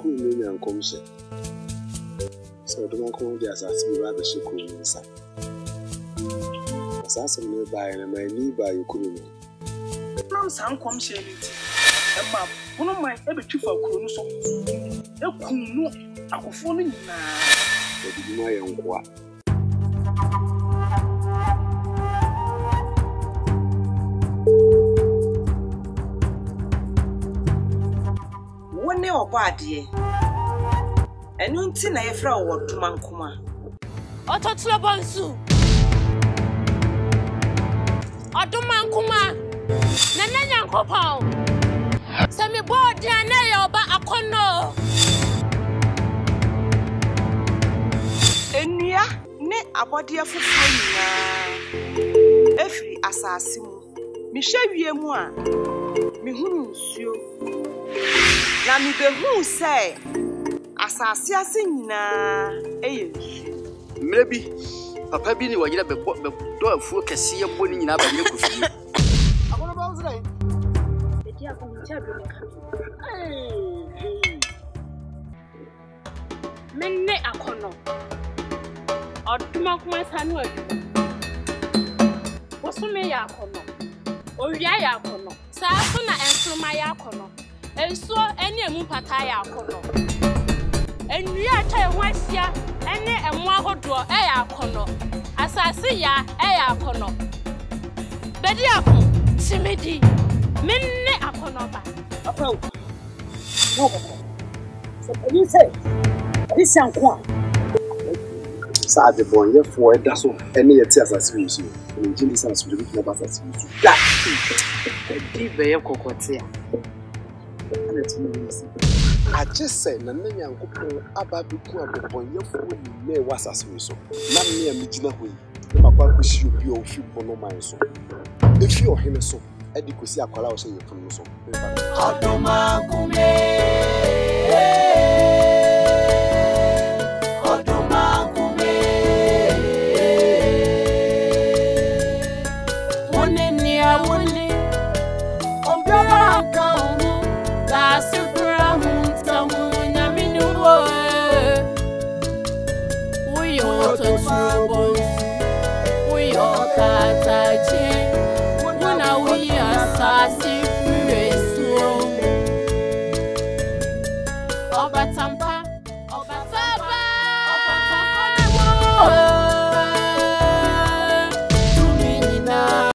cool me and come say. So don't come there as me rather she cool inside. As I say me buy and my knee buy you cool. Nam san come say it. Emma, one of my every two for cool so. E kunu akofo no nyina. E di ma yan kwa. Wone obade enu nti na yefra wo duma nkoma ototlo bonsu oduma nkoma na nanya nkopon se me bodi ana ye oba akono enua ne abode afufuro nyina efiri asase mu mi hwewie mu a mi hunu nsuo na mi behu say asase ase nyina eyensu mrebi papa bi ni wajira be do afuo kese ye boni nyina ba ye kofi akono ba uzrai eti akono cha do ne ka menne akono oduma kuma sanu adu bosume ya akono owia ya akono saaso na ensroma ya akono enso eni emu pata ya akono enua cha ehwasia ene emu ahodo e ya akono asase ya e ya akono bedi akon simedi menne akono ba Apau. No ba. So you say this yankwa Sa de bon ye fo e da so ene ye ti asase wi so njini sa so de bi na ba asase wi so da di be ye kokote a I just say na nanya nkopon aba bi ku abon ye fo ni na e wasase wi so na me am gina ho yi e makwa kwesi obi o fi bono man so e fi o hene so e di kosi akwala o se ye fun so Oduma kume we are Katachi, we are Sassy.